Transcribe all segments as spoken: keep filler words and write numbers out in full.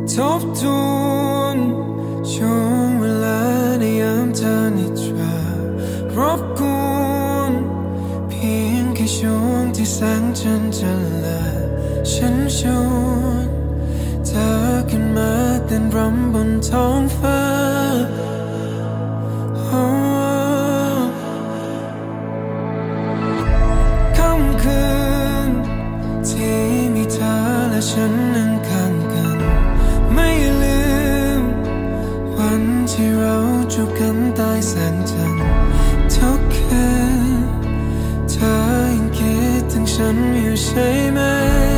ทบทวนช่วงเวลาในยามเธอนิทรารบกวนเพียงแค่ช่วงที่แสงจันทร์จะลาฉันชวนเธอขึ้นมาเต้นรำบนท้องฟ้าค่ำคืนที่มีเธอและฉันนั่งข้างกันไม่ลืมวันที่เราจูบกันใต้แสงจันทร์ทุกคืนเธอยังคิดถึงฉันอยู่ใช่ไหม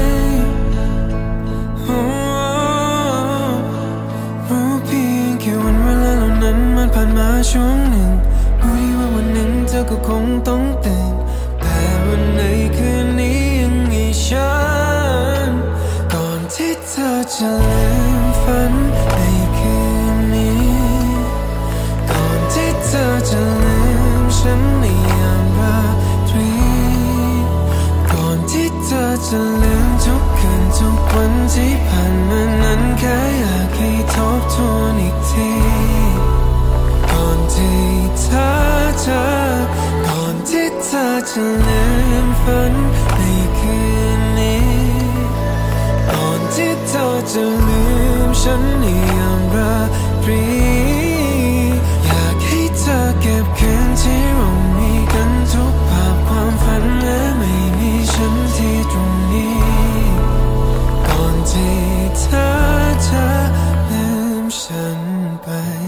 รู้เพียงแค่วันเวลาเหล่านั้นมันผ่านมาช่วงหนึ่งรู้ดีว่าวันหนึ่งเธอก็คงต้องตื่นแต่วันในคืนนี้ยังมีฉันก่อนที่เธอจะลืมฝันในคืนนี้ก่อนที่เธอจะลืมฉันในยามราตรีก่อนที่เธอจะลืมทุกคืนทุกวันที่ผ่านมานั้นแค่อยากให้ทบทวนอีกทีก่อนที่เธอจะก่อนที่เธอจะลืมฝันในคืนนี้ก่อนที่เธอจะลืมฉันในยามราตรีอยากให้เธอเก็บคืนที่เรามีกันทุกภาพความฝันและไม่มีฉันที่ตรงนี้ก่อนที่เธอจะลืมฉันไป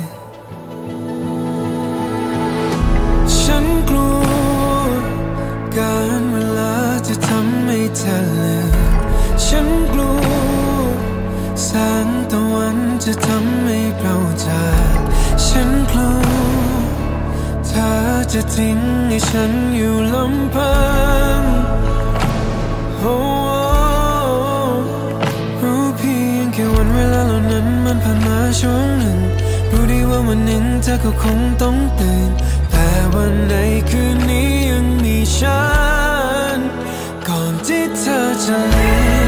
ฉันกลัวการเวลาจะทำให้เธอลืมฉันกลัวแสงตะวันจะทำให้เราจากฉันกลัวเธอจะทิ้งให้ฉันอยู่ลำพังโอ้รู้เพียงแค่วันเวลาเหล่านั้นมันผ่านมาช่วงหนึ่งรู้ดีว่าวันหนึ่งเธอก็คงต้องตื่นแต่วันในคืนนี้ยังมีฉันก่อนที่เธอจะลืม